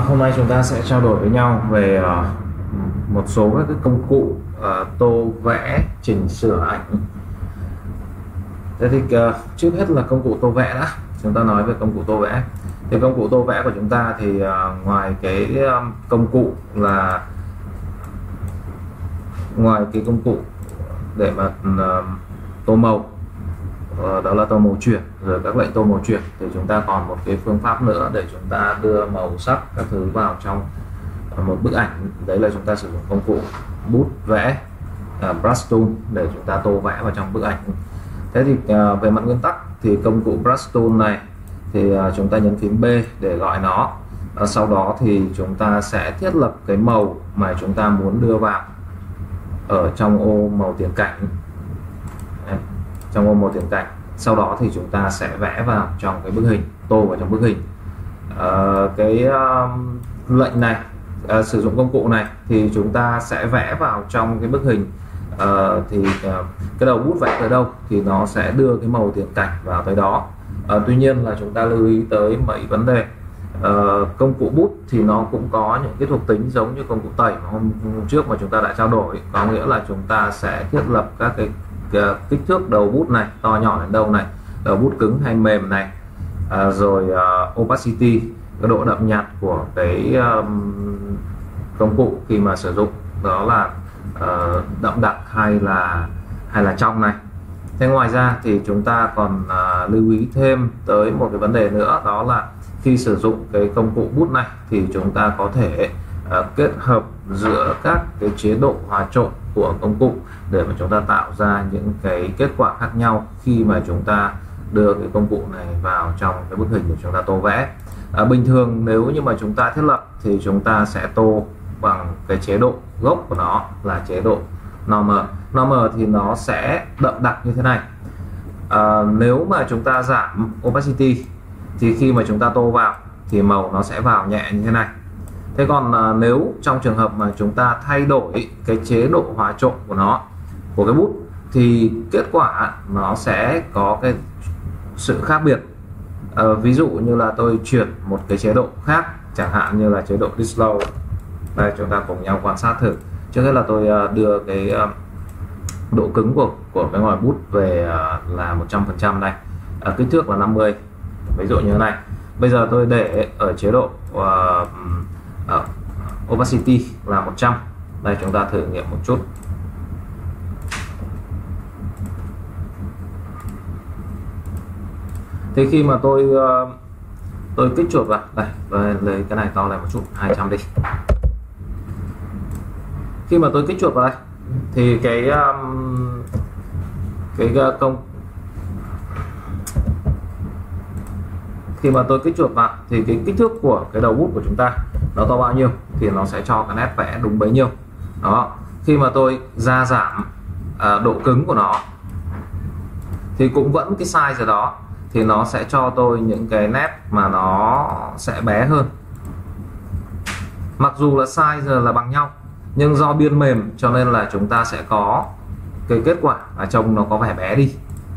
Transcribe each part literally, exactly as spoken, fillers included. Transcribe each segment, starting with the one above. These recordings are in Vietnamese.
Hôm nay chúng ta sẽ trao đổi với nhau về uh, một số các cái công cụ uh, tô vẽ chỉnh sửa ảnh. Thế thì uh, trước hết là công cụ tô vẽ đã. Chúng ta nói về công cụ tô vẽ. Thì công cụ tô vẽ của chúng ta thì uh, ngoài cái um, công cụ là ngoài cái công cụ để mà uh, tô màu, uh, đó là tô màu chuyển, rồi các lệnh tô màu chuyển, thì chúng ta còn một cái phương pháp nữa để chúng ta đưa màu sắc các thứ vào trong một bức ảnh. Đấy là chúng ta sử dụng công cụ bút vẽ, uh, brush tool, để chúng ta tô vẽ vào trong bức ảnh. Thế thì uh, về mặt nguyên tắc thì công cụ brush tool này thì uh, chúng ta nhấn phím B để gọi nó. Uh, sau đó thì chúng ta sẽ thiết lập cái màu mà chúng ta muốn đưa vào ở trong ô màu tiền cảnh. Đấy, trong ô màu tiền cảnh. Sau đó thì chúng ta sẽ vẽ vào trong cái bức hình, tô vào trong bức hình. Uh, cái uh, lệnh này, uh, sử dụng công cụ này thì chúng ta sẽ vẽ vào trong cái bức hình. Uh, thì uh, cái đầu bút vẽ tới đâu thì nó sẽ đưa cái màu tiền cảnh vào tới đó. Uh, tuy nhiên là chúng ta lưu ý tới mấy vấn đề. Uh, công cụ bút thì nó cũng có những cái thuộc tính giống như công cụ tẩy mà hôm, hôm trước mà chúng ta đã trao đổi, có nghĩa là chúng ta sẽ thiết lập các cái, cái kích thước đầu bút này, to nhỏ đến đâu này, đầu bút cứng hay mềm này, uh, rồi uh, opacity, cái độ đậm nhạt của cái um, công cụ khi mà sử dụng, đó là uh, đậm đặc hay là hay là trong này. Thế ngoài ra thì chúng ta còn uh, lưu ý thêm tới một cái vấn đề nữa, đó là khi sử dụng cái công cụ bút này thì chúng ta có thể uh, kết hợp giữa các cái chế độ hòa trộn của công cụ để mà chúng ta tạo ra những cái kết quả khác nhau khi mà chúng ta đưa cái công cụ này vào trong cái bức hình của chúng ta tô vẽ. Uh, bình thường nếu như mà chúng ta thiết lập thì chúng ta sẽ tô bằng cái chế độ gốc của nó là chế độ normal. Normal thì nó sẽ đậm đặc như thế này. Uh, nếu mà chúng ta giảm opacity thì khi mà chúng ta tô vào thì màu nó sẽ vào nhẹ như thế này. Thế còn à, nếu trong trường hợp mà chúng ta thay đổi cái chế độ hòa trộn của nó, của cái bút, thì kết quả nó sẽ có cái sự khác biệt. À, ví dụ như là tôi chuyển một cái chế độ khác, chẳng hạn như là chế độ Dislow. Đây, chúng ta cùng nhau quan sát thử. Trước hết là tôi à, đưa cái à, độ cứng của của cái ngòi bút về à, là một trăm phần trăm đây, à, kích thước là năm mươi. Ví dụ như thế này. Bây giờ tôi để ở chế độ uh, uh, opacity là một trăm. Đây, chúng ta thử nghiệm một chút. Thì khi mà tôi uh, tôi kích chuột vào đây, tôi lấy cái này to lên một chút, hai trăm đi. Khi mà tôi kích chuột vào đây thì cái um, cái uh, công khi mà tôi kích chuột vào thì cái kích thước của cái đầu bút của chúng ta nó to bao nhiêu thì nó sẽ cho cái nét vẽ đúng bấy nhiêu. Đó, khi mà tôi gia giảm à, độ cứng của nó thì cũng vẫn cái size đó, thì nó sẽ cho tôi những cái nét mà nó sẽ bé hơn. Mặc dù là size là bằng nhau, nhưng do biên mềm cho nên là chúng ta sẽ có cái kết quả là trông nó có vẻ bé đi.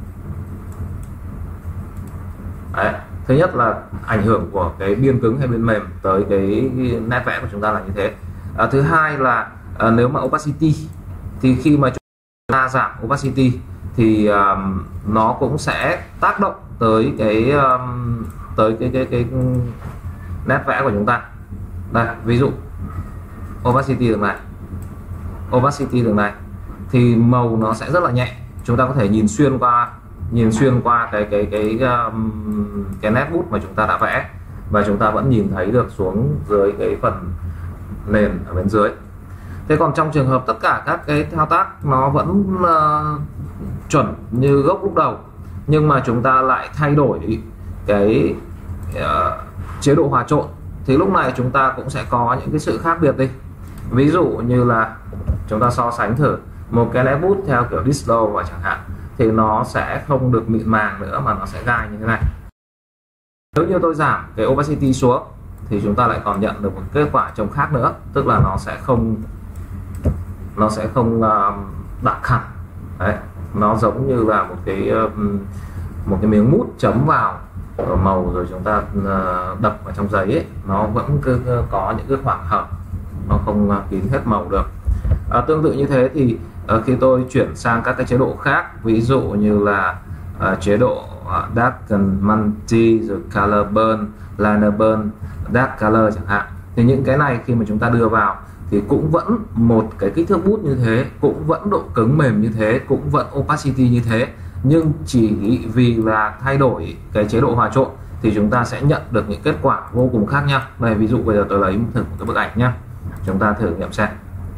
Đấy. Thứ nhất là ảnh hưởng của cái biên cứng hay biên mềm tới cái nét vẽ của chúng ta là như thế. À, thứ hai là à, nếu mà opacity thì khi mà chúng ta giảm opacity thì um, nó cũng sẽ tác động tới cái um, tới cái, cái cái cái nét vẽ của chúng ta. Đây, ví dụ opacity đường này, opacity đường này thì màu nó sẽ rất là nhẹ. Chúng ta có thể nhìn xuyên qua nhìn xuyên qua cái cái cái um, cái nét bút mà chúng ta đã vẽ, và chúng ta vẫn nhìn thấy được xuống dưới cái phần nền ở bên dưới. Thế còn trong trường hợp tất cả các cái thao tác nó vẫn uh, chuẩn như gốc lúc đầu, nhưng mà chúng ta lại thay đổi cái uh, chế độ hòa trộn, thì lúc này chúng ta cũng sẽ có những cái sự khác biệt đi. Ví dụ như là chúng ta so sánh thử một cái nét bút theo kiểu Dislow và chẳng hạn, thì nó sẽ không được mịn màng nữa mà nó sẽ gai như thế này. Nếu như tôi giảm cái opacity xuống thì chúng ta lại còn nhận được một kết quả trông khác nữa, tức là nó sẽ không nó sẽ không uh, đặc hẳn. Đấy, nó giống như là một cái uh, một cái miếng mút chấm vào màu rồi chúng ta đập vào trong giấy ấy, nó vẫn cứ có những cái khoảng hở, nó không kín hết màu được. À, tương tự như thế thì à, khi tôi chuyển sang các cái chế độ khác, ví dụ như là à, chế độ à, Darken, Multi, rồi Color Burn, Liner Burn, Dark Color chẳng hạn, thì những cái này khi mà chúng ta đưa vào thì cũng vẫn một cái kích thước bút như thế, cũng vẫn độ cứng mềm như thế, cũng vẫn opacity như thế, nhưng chỉ vì là thay đổi cái chế độ hòa trộn thì chúng ta sẽ nhận được những kết quả vô cùng khác nhau. Đây, ví dụ bây giờ tôi lấy thử một cái bức ảnh nhé, chúng ta thử nghiệm xem.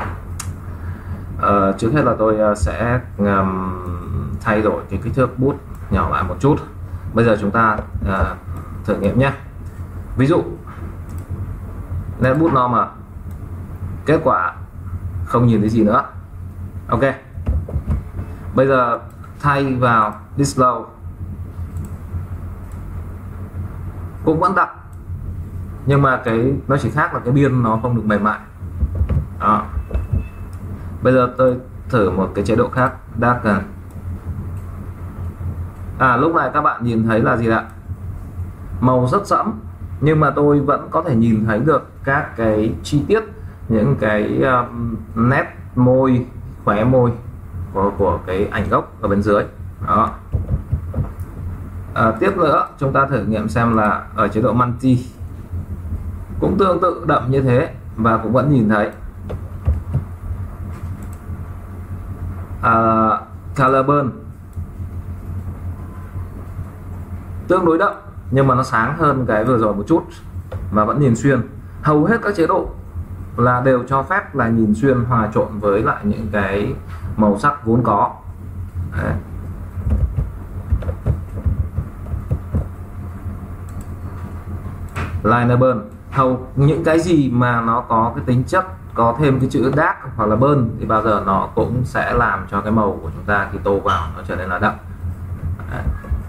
Uh, trước hết là tôi sẽ um, thay đổi cái kích thước bút nhỏ lại một chút. Bây giờ chúng ta uh, thử nghiệm nhé. Ví dụ nét bút normal, kết quả không nhìn thấy gì nữa. Ok, bây giờ thay vào display cũng vẫn đặc, nhưng mà cái nó chỉ khác là cái biên nó không được mềm mại. Đó. Bây giờ tôi thử một cái chế độ khác, darken. À, lúc này các bạn nhìn thấy là gì ạ? Màu rất sẫm, nhưng mà tôi vẫn có thể nhìn thấy được các cái chi tiết, những cái um, nét môi, khóe môi của, của cái ảnh gốc ở bên dưới. Đó. À, tiếp nữa chúng ta thử nghiệm xem là ở chế độ multi cũng tương tự đậm như thế và cũng vẫn nhìn thấy. À, Color Burn tương đối đậm nhưng mà nó sáng hơn cái vừa rồi một chút mà vẫn nhìn xuyên. Hầu hết các chế độ là đều cho phép là nhìn xuyên hòa trộn với lại những cái màu sắc vốn có. Đấy. Liner Burn, hầu những cái gì mà nó có cái tính chất có thêm cái chữ dark hoặc là burn thì bao giờ nó cũng sẽ làm cho cái màu của chúng ta khi tô vào nó trở nên là đậm. Đấy.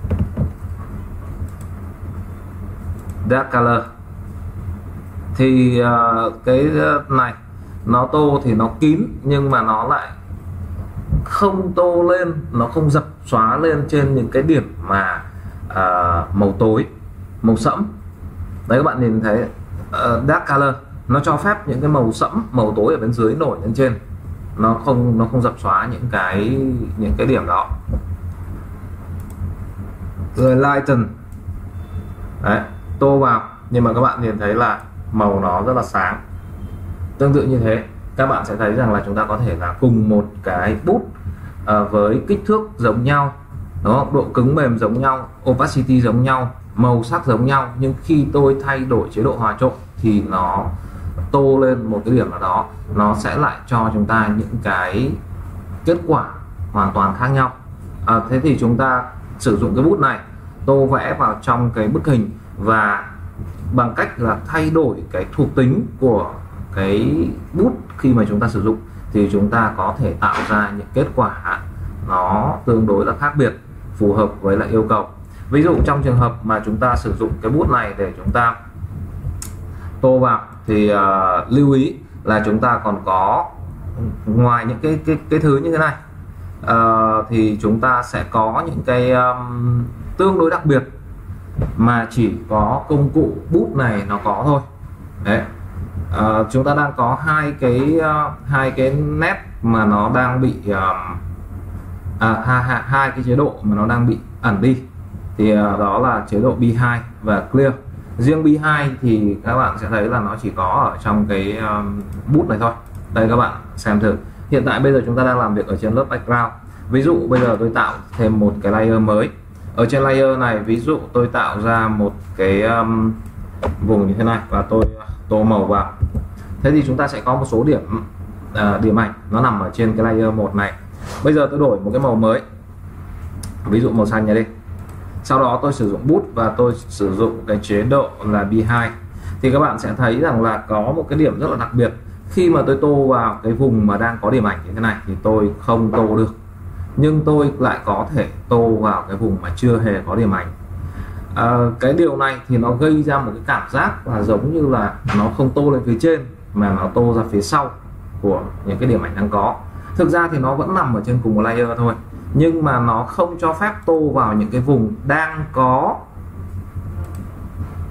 Dark color thì uh, cái này nó tô thì nó kín nhưng mà nó lại không tô lên, nó không dập xóa lên trên những cái điểm mà uh, màu tối, màu sẫm. Đấy, các bạn nhìn thấy uh, dark color nó cho phép những cái màu sẫm, màu tối ở bên dưới nổi lên trên, nó không nó không dập xóa những cái những cái điểm đó. Rồi lighten, đấy, tô vào nhưng mà các bạn nhìn thấy là màu nó rất là sáng. Tương tự như thế các bạn sẽ thấy rằng là chúng ta có thể là cùng một cái bút uh, với kích thước giống nhau, đó, độ cứng mềm giống nhau, opacity giống nhau, màu sắc giống nhau, nhưng khi tôi thay đổi chế độ hòa trộn thì nó tô lên một cái điểm nào đó, nó sẽ lại cho chúng ta những cái kết quả hoàn toàn khác nhau. À, thế thì chúng ta sử dụng cái bút này tô vẽ vào trong cái bức hình, và bằng cách là thay đổi cái thuộc tính của cái bút khi mà chúng ta sử dụng thì chúng ta có thể tạo ra những kết quả nó tương đối là khác biệt, phù hợp với lại yêu cầu. Ví dụ trong trường hợp mà chúng ta sử dụng cái bút này để chúng ta tô vào thì uh, lưu ý là chúng ta còn có, ngoài những cái cái, cái thứ như thế này uh, thì chúng ta sẽ có những cái um, tương đối đặc biệt mà chỉ có công cụ bút này nó có thôi. Đấy. Uh, chúng ta đang có hai cái uh, hai cái nét mà nó đang bị uh, à, hai, hai, hai cái chế độ mà nó đang bị ẩn đi, thì uh, đó là chế độ bê hai và clear. Riêng bê hai thì các bạn sẽ thấy là nó chỉ có ở trong cái um, bút này thôi. Đây, các bạn xem thử. Hiện tại bây giờ chúng ta đang làm việc ở trên lớp background. Ví dụ bây giờ tôi tạo thêm một cái layer mới. Ở trên layer này, ví dụ tôi tạo ra một cái um, vùng như thế này và tôi tô màu vào. Thế thì chúng ta sẽ có một số điểm uh, điểm ảnh nó nằm ở trên cái layer một này. Bây giờ tôi đổi một cái màu mới, ví dụ màu xanh này đi. Sau đó tôi sử dụng bút và tôi sử dụng cái chế độ là bê hai, thì các bạn sẽ thấy rằng là có một cái điểm rất là đặc biệt. Khi mà tôi tô vào cái vùng mà đang có điểm ảnh như thế này thì tôi không tô được, nhưng tôi lại có thể tô vào cái vùng mà chưa hề có điểm ảnh. À, cái điều này thì nó gây ra một cái cảm giác là giống như là nó không tô lên phía trên mà nó tô ra phía sau của những cái điểm ảnh đang có. Thực ra thì nó vẫn nằm ở trên cùng một layer thôi, nhưng mà nó không cho phép tô vào những cái vùng đang có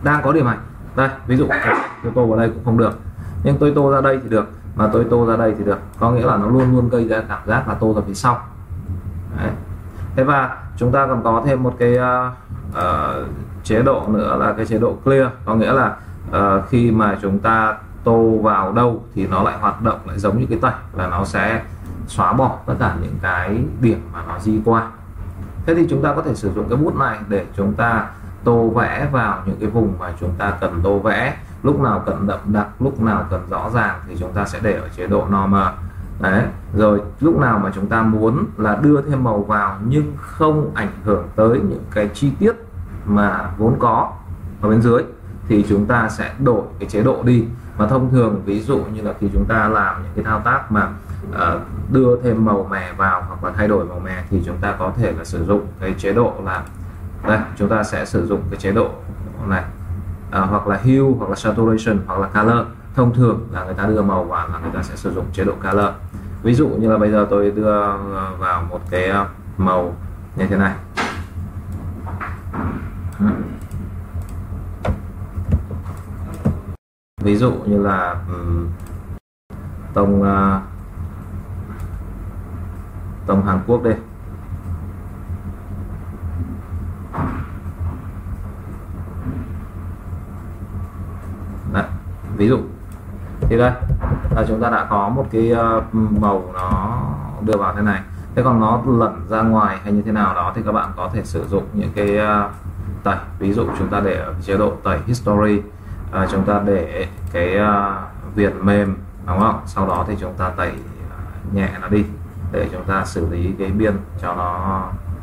đang có điểm ảnh đây, ví dụ tôi tô vào đây cũng không được, nhưng tôi tô ra đây thì được, mà tôi tô ra đây thì được, có nghĩa là nó luôn luôn gây ra cảm giác là tô ra phía sau. Đấy. Thế và chúng ta còn có thêm một cái uh, uh, chế độ nữa là cái chế độ clear, có nghĩa là uh, khi mà chúng ta tô vào đâu thì nó lại hoạt động lại giống như cái tẩy, là nó sẽ xóa bỏ tất cả những cái điểm mà nó di qua. Thế thì chúng ta có thể sử dụng cái bút này để chúng ta tô vẽ vào những cái vùng mà chúng ta cần tô vẽ, lúc nào cần đậm đặc, lúc nào cần rõ ràng thì chúng ta sẽ để ở chế độ normal. Đấy, rồi lúc nào mà chúng ta muốn là đưa thêm màu vào nhưng không ảnh hưởng tới những cái chi tiết mà vốn có ở bên dưới thì chúng ta sẽ đổi cái chế độ đi. Mà thông thường ví dụ như là khi chúng ta làm những cái thao tác mà uh, đưa thêm màu mè vào hoặc là thay đổi màu mè thì chúng ta có thể là sử dụng cái chế độ là đây, chúng ta sẽ sử dụng cái chế độ này, à, hoặc là hue, hoặc là saturation, hoặc là color. Thông thường là người ta đưa màu vào là người ta sẽ sử dụng chế độ color. Ví dụ như là bây giờ tôi đưa vào một cái màu như thế này, ví dụ như là um, tông uh, tông Hàn Quốc đây. Đấy, ví dụ thì đây là chúng ta đã có một cái uh, màu nó đưa vào thế này. Thế còn nó lẫn ra ngoài hay như thế nào đó thì các bạn có thể sử dụng những cái uh, tẩy. Ví dụ chúng ta để ở chế độ tẩy history, uh, chúng ta để cái uh, viền mềm, đúng không? Sau đó thì chúng ta tẩy uh, nhẹ nó đi để chúng ta xử lý cái biên cho nó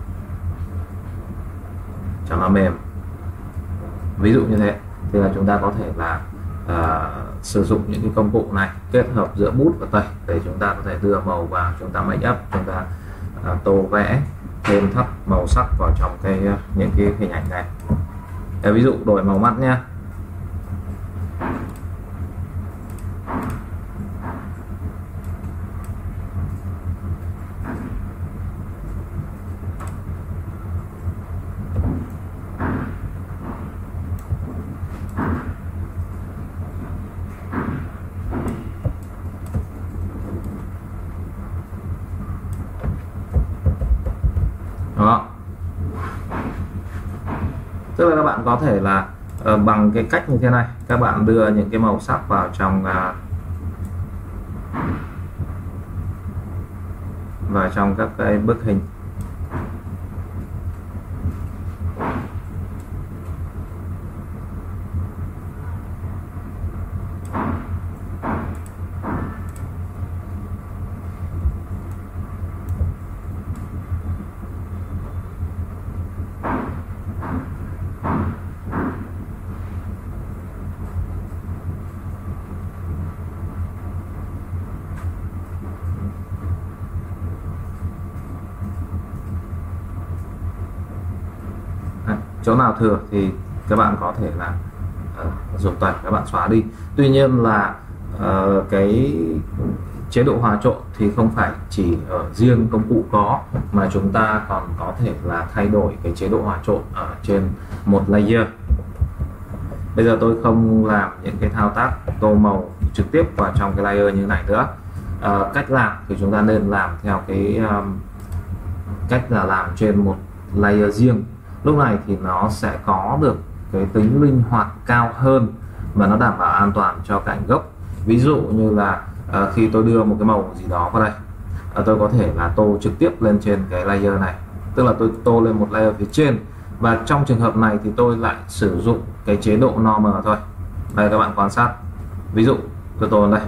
cho nó mềm. Ví dụ như thế thì là chúng ta có thể là uh, sử dụng những cái công cụ này kết hợp giữa bút và tẩy để chúng ta có thể đưa màu vào, chúng ta make up, chúng ta uh, tô vẽ thêm thắt màu sắc vào trong cái uh, những cái hình ảnh này. Để ví dụ đổi màu mắt nha. Đó. Tức là các bạn có thể là uh, bằng cái cách như thế này, các bạn đưa những cái màu sắc vào trong uh, vào trong các cái bức hình. Chỗ nào thừa thì các bạn có thể là uh, dùng tẩy, các bạn xóa đi. Tuy nhiên là uh, cái chế độ hòa trộn thì không phải chỉ ở riêng công cụ có, mà chúng ta còn có thể là thay đổi cái chế độ hòa trộn ở trên một layer. Bây giờ tôi không làm những cái thao tác tô màu trực tiếp vào trong cái layer như này nữa. Uh, cách làm thì chúng ta nên làm theo cái um, cách là làm trên một layer riêng. Lúc này thì nó sẽ có được cái tính linh hoạt cao hơn và nó đảm bảo an toàn cho cái ảnh gốc. Ví dụ như là uh, khi tôi đưa một cái màu gì đó vào đây, uh, tôi có thể là tô trực tiếp lên trên cái layer này, tức là tôi tô lên một layer phía trên, và trong trường hợp này thì tôi lại sử dụng cái chế độ normal thôi. Đây các bạn quan sát, ví dụ tôi tô lên đây,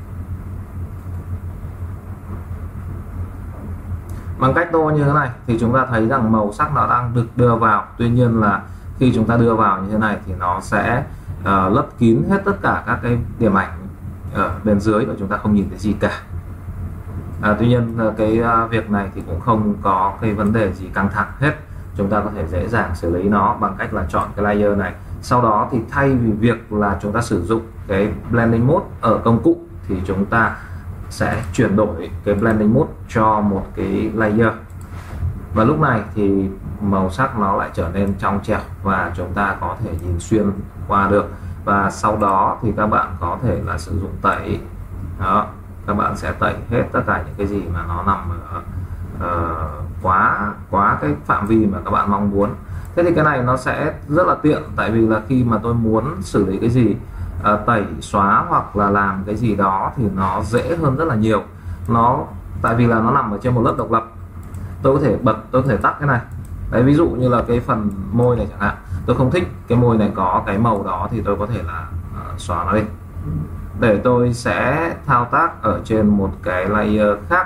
bằng cách tô như thế này thì chúng ta thấy rằng màu sắc nó đang được đưa vào. Tuy nhiên là khi chúng ta đưa vào như thế này thì nó sẽ uh, lấp kín hết tất cả các cái điểm ảnh ở bên dưới và chúng ta không nhìn thấy gì cả. À, tuy nhiên cái uh, việc này thì cũng không có cái vấn đề gì căng thẳng hết. Chúng ta có thể dễ dàng xử lý nó bằng cách là chọn cái layer này. Sau đó thì thay vì việc là chúng ta sử dụng cái blending mode ở công cụ thì chúng ta sẽ chuyển đổi cái blending mode cho một cái layer. Và lúc này thì màu sắc nó lại trở nên trong trẻo và chúng ta có thể nhìn xuyên qua được. Và sau đó thì các bạn có thể là sử dụng tẩy. Đó, các bạn sẽ tẩy hết tất cả những cái gì mà nó nằm ở uh, quá quá cái phạm vi mà các bạn mong muốn. Thế thì cái này nó sẽ rất là tiện, tại vì là khi mà tôi muốn xử lý cái gì, uh, tẩy xóa hoặc là làm cái gì đó thì nó dễ hơn rất là nhiều. Nó tại vì là nó nằm ở trên một lớp độc lập, tôi có thể bật, tôi có thể tắt cái này. Đấy, ví dụ như là cái phần môi này chẳng hạn, tôi không thích cái môi này có cái màu đó thì tôi có thể là uh, xóa nó đi. Để tôi sẽ thao tác ở trên một cái layer khác,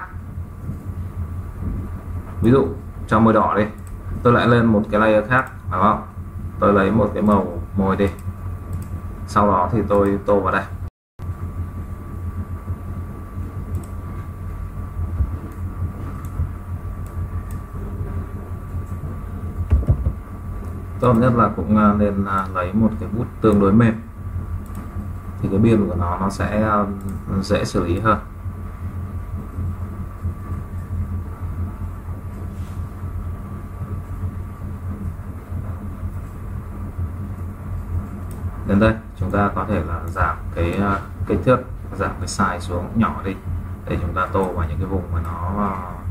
ví dụ cho môi đỏ đi, tôi lại lên một cái layer khác, đúng không? Tôi lấy một cái màu môi đi, sau đó thì tôi tô vào đây. Tốt nhất là cũng nên lấy một cái bút tương đối mềm thì cái biên của nó nó sẽ dễ xử lý hơn. Đến đây chúng ta có thể là giảm cái kích thước, giảm cái size xuống nhỏ đi để chúng ta tô vào những cái vùng mà nó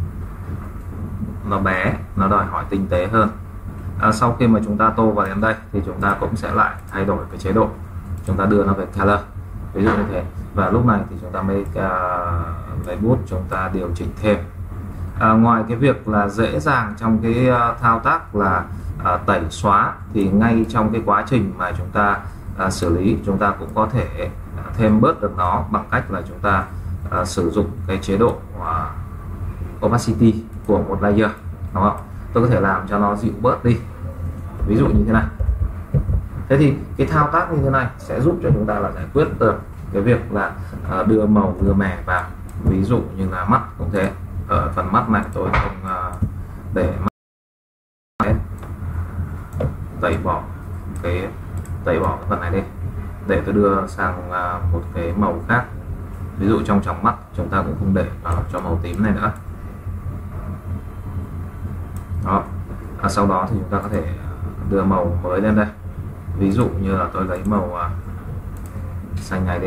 nó bé, nó đòi hỏi tinh tế hơn. À, sau khi mà chúng ta tô vào đến đây thì chúng ta cũng sẽ lại thay đổi cái chế độ, chúng ta đưa nó về color, ví dụ như thế. Và lúc này thì chúng ta mới uh, lấy bút chúng ta điều chỉnh thêm. À, ngoài cái việc là dễ dàng trong cái uh, thao tác là uh, tẩy xóa, thì ngay trong cái quá trình mà chúng ta uh, xử lý, chúng ta cũng có thể uh, thêm bớt được nó bằng cách là chúng ta uh, sử dụng cái chế độ uh, opacity của một layer, đúng không? Tôi có thể làm cho nó dịu bớt đi, ví dụ như thế này. Thế thì cái thao tác như thế này sẽ giúp cho chúng ta là giải quyết được cái việc là uh, đưa màu đưa mè vào. Ví dụ như là mắt cũng thế, ở phần mắt này tôi không uh, để mắt, tẩy bỏ cái tẩy bỏ cái phần này đi để tôi đưa sang uh, một cái màu khác. Ví dụ trong tròng mắt chúng ta cũng không để vào cho màu tím này nữa. Đó. À, sau đó thì chúng ta có thể đưa màu mới lên đây, ví dụ như là tôi lấy màu uh, xanh này đi.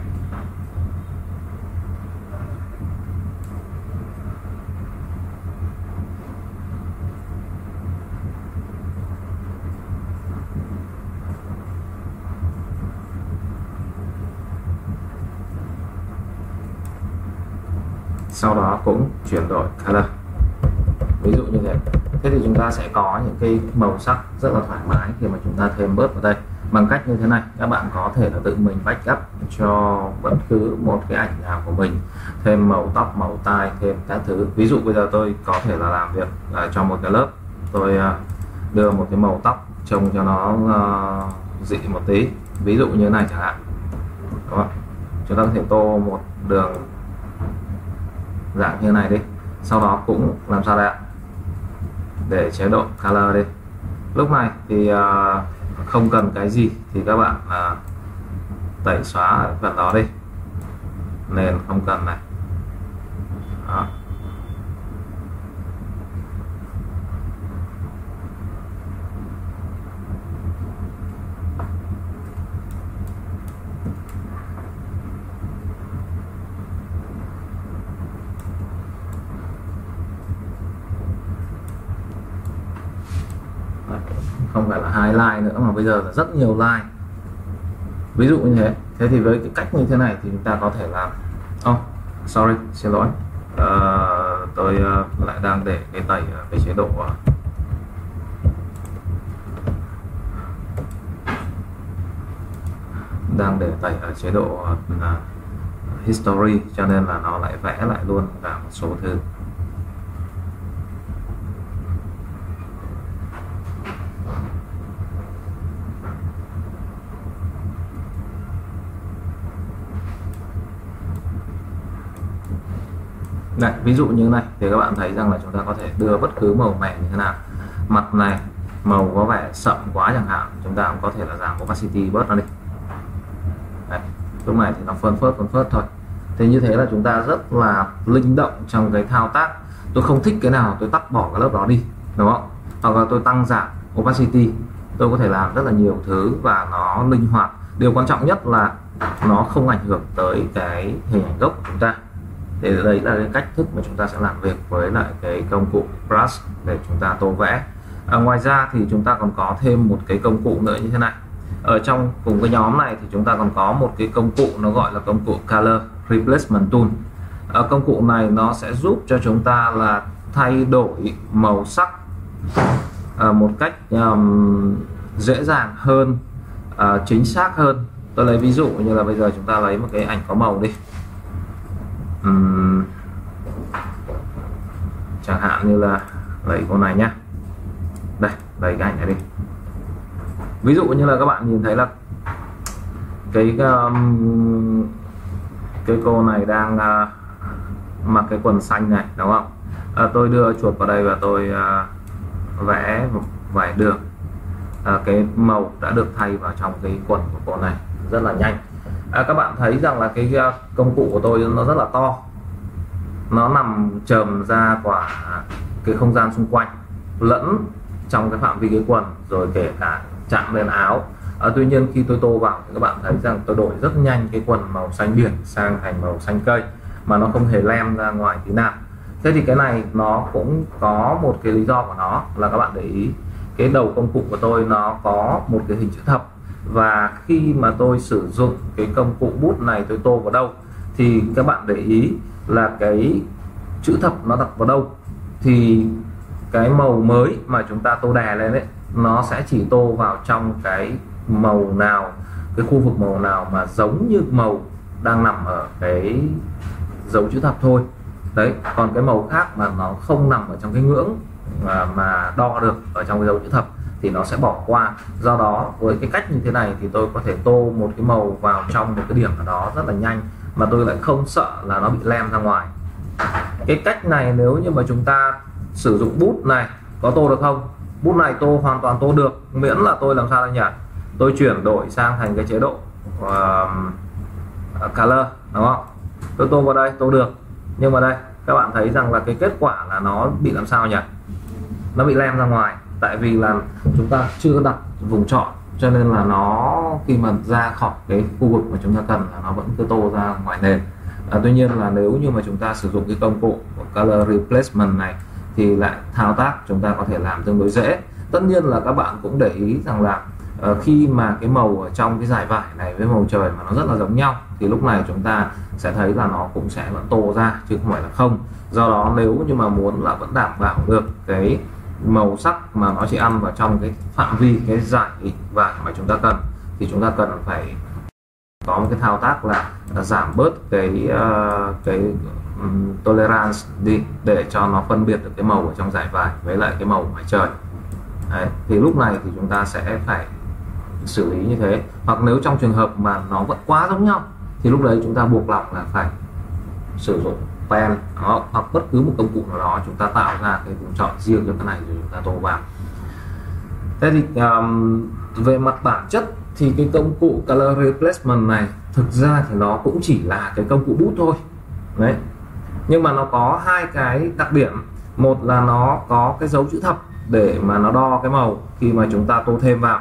Sau đó cũng chuyển đổi color, ví dụ như thế. Thế thì chúng ta sẽ có những cái màu sắc rất là thoải mái khi mà chúng ta thêm bớt vào đây. Bằng cách như thế này, các bạn có thể là tự mình backup cho bất cứ một cái ảnh nào của mình, thêm màu tóc, màu tai, thêm các thứ. Ví dụ bây giờ tôi có thể là làm việc uh, cho một cái lớp, tôi uh, đưa một cái màu tóc trông cho nó uh, dị một tí, ví dụ như thế này chẳng hạn. Đó. Chúng ta có thể tô một đường dạng như này đi, sau đó cũng làm sao đây ạ, để chế độ color đi. Lúc này thì uh, không cần cái gì thì các bạn uh, tẩy xóa phần đó đi, nên không cần này. Đó. Không phải là hai line nữa mà bây giờ là rất nhiều line, ví dụ như thế. Thế thì với cái cách như thế này thì chúng ta có thể làm oh sorry xin lỗi uh, tôi uh, lại đang để cái tẩy ở cái chế độ uh, đang để tẩy ở chế độ uh, history, cho nên là nó lại vẽ lại luôn cả một số thứ. Này, ví dụ như này thì các bạn thấy rằng là chúng ta có thể đưa bất cứ màu mè như thế nào. Mặt này màu có vẻ sậm quá chẳng hạn, chúng ta cũng có thể là giảm opacity bớt nó đi. Đấy, lúc này thì nó phân phớt phân phớt thôi. Thì như thế là chúng ta rất là linh động trong cái thao tác tôi không thích cái nào tôi tắt bỏ cái lớp đó đi, đúng không? Hoặc là tôi tăng giảm opacity, tôi có thể làm rất là nhiều thứ và nó linh hoạt. Điều quan trọng nhất là nó không ảnh hưởng tới cái hình ảnh gốc của chúng ta. Thì đấy là cái cách thức mà chúng ta sẽ làm việc với lại cái công cụ brush để chúng ta tô vẽ. À, ngoài ra thì chúng ta còn có thêm một cái công cụ nữa như thế này. Ở trong cùng cái nhóm này thì chúng ta còn có một cái công cụ nó gọi là công cụ Color Replacement Tool. À, công cụ này nó sẽ giúp cho chúng ta là thay đổi màu sắc à, một cách um, dễ dàng hơn, à, chính xác hơn. Tôi lấy ví dụ như là bây giờ chúng ta lấy một cái ảnh có màu đi, uhm, chẳng hạn như là lấy con này nhá, đây lấy cái ảnh này đi. Ví dụ như là các bạn nhìn thấy là cái um, cái cô này đang uh, mặc cái quần xanh này, đúng không? À, tôi đưa chuột vào đây và tôi uh, vẽ một vài đường. À, cái màu đã được thay vào trong cái quần của cô này rất là nhanh. À, các bạn thấy rằng là cái uh, công cụ của tôi nó rất là to, nó nằm chồm ra quả cái không gian xung quanh lẫn trong cái phạm vi cái quần, rồi kể cả chạm lên áo. À, tuy nhiên khi tôi tô vào thì các bạn thấy rằng tôi đổi rất nhanh cái quần màu xanh biển sang thành màu xanh cây mà nó không hề lem ra ngoài tí nào. Thế thì cái này nó cũng có một cái lý do của nó là các bạn để ý cái đầu công cụ của tôi nó có một cái hình chữ thập, và khi mà tôi sử dụng cái công cụ bút này tôi tô vào đâu thì các bạn để ý là cái chữ thập nó đặt vào đâu thì cái màu mới mà chúng ta tô đè lên đấy nó sẽ chỉ tô vào trong cái màu nào, cái khu vực màu nào mà giống như màu đang nằm ở cái dấu chữ thập thôi. Đấy, còn cái màu khác mà nó không nằm ở trong cái ngưỡng mà, mà đo được ở trong cái dấu chữ thập thì nó sẽ bỏ qua. Do đó với cái cách như thế này thì tôi có thể tô một cái màu vào trong một cái điểm ở đó rất là nhanh mà tôi lại không sợ là nó bị lem ra ngoài. Cái cách này nếu như mà chúng ta sử dụng bút này có tô được không? Bút này tô hoàn toàn tô được, miễn là tôi làm sao đây nhỉ? Tôi chuyển đổi sang thành cái chế độ uh, color, đúng không? Tôi tô vào đây tô được, nhưng mà đây các bạn thấy rằng là cái kết quả là nó bị làm sao nhỉ? Nó bị lem ra ngoài, tại vì là chúng ta chưa đặt vùng chọn, cho nên là nó khi mà ra khỏi cái khu vực mà chúng ta cần là nó vẫn cứ tô ra ngoài nền. À, tuy nhiên là nếu như mà chúng ta sử dụng cái công cụ của Color Replacement này thì lại thao tác chúng ta có thể làm tương đối dễ. Tất nhiên là các bạn cũng để ý rằng là uh, khi mà cái màu ở trong cái dải vải này với màu trời mà nó rất là giống nhau thì lúc này chúng ta sẽ thấy là nó cũng sẽ vẫn tô ra chứ không phải là không. Do đó nếu như mà muốn là vẫn đảm bảo được cái màu sắc mà nó chỉ ăn vào trong cái phạm vi cái dải vải mà chúng ta cần thì chúng ta cần phải có một cái thao tác là, là giảm bớt cái uh, cái um, tolerance đi để cho nó phân biệt được cái màu ở trong dải vải với lại cái màu ngoài trời. Đấy, thì lúc này thì chúng ta sẽ phải xử lý như thế. Hoặc nếu trong trường hợp mà nó vẫn quá giống nhau thì lúc đấy chúng ta buộc lòng là phải sử dụng pen đó, hoặc bất cứ một công cụ nào đó chúng ta tạo ra cái vùng chọn riêng cho cái này rồi chúng ta tô vào. Thế thì um, về mặt bản chất thì cái công cụ Color Replacement này thực ra thì nó cũng chỉ là cái công cụ bút thôi đấy, nhưng mà nó có hai cái đặc điểm. Một là nó có cái dấu chữ thập để mà nó đo cái màu khi mà chúng ta tô thêm vào,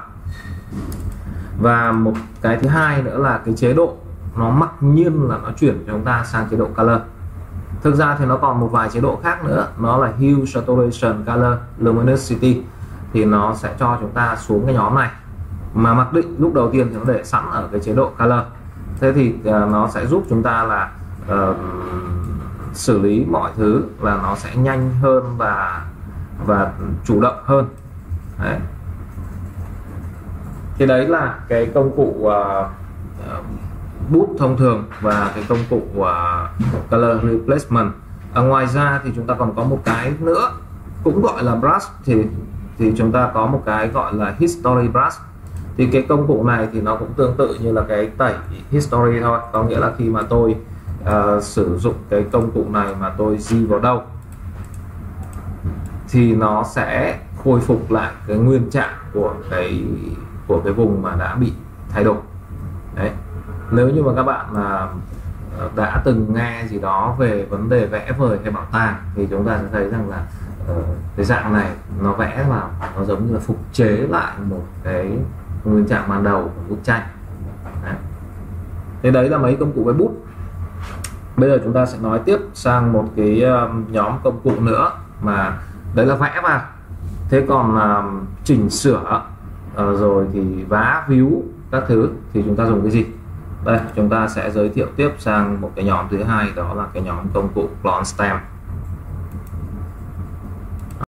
và một cái thứ hai nữa là cái chế độ nó mặc nhiên là nó chuyển cho chúng ta sang chế độ Color. Thực ra thì nó còn một vài chế độ khác nữa, nó là Hue, Saturation, Color, Luminosity, thì nó sẽ cho chúng ta xuống cái nhóm này, mà mặc định lúc đầu tiên thì nó để sẵn ở cái chế độ Color. Thế thì uh, nó sẽ giúp chúng ta là uh, xử lý mọi thứ là nó sẽ nhanh hơn và và chủ động hơn. Đấy. Thì đấy là cái công cụ uh, uh, bút thông thường và cái công cụ uh, Color Replacement. À, ngoài ra thì chúng ta còn có một cái nữa cũng gọi là brush, thì thì chúng ta có một cái gọi là History Brush. Thì cái công cụ này thì nó cũng tương tự như là cái tẩy history thôi, có nghĩa là khi mà tôi uh, sử dụng cái công cụ này mà tôi di vào đâu thì nó sẽ khôi phục lại cái nguyên trạng của cái của cái vùng mà đã bị thay đổi. Đấy, nếu như mà các bạn là đã từng nghe gì đó về vấn đề vẽ vời hay bảo tàng thì chúng ta sẽ thấy rằng là uh, cái dạng này nó vẽ vào nó giống như là phục chế lại một cái nguyên trạng ban đầu của bức tranh. Đấy. Thế đấy là mấy công cụ vẽ bút. Bây giờ chúng ta sẽ nói tiếp sang một cái um, nhóm công cụ nữa mà đấy là vẽ vào. Thế còn um, chỉnh sửa uh, rồi thì vá víu các thứ thì chúng ta dùng cái gì? Đây chúng ta sẽ giới thiệu tiếp sang một cái nhóm thứ hai, đó là cái nhóm công cụ Clone Stamp.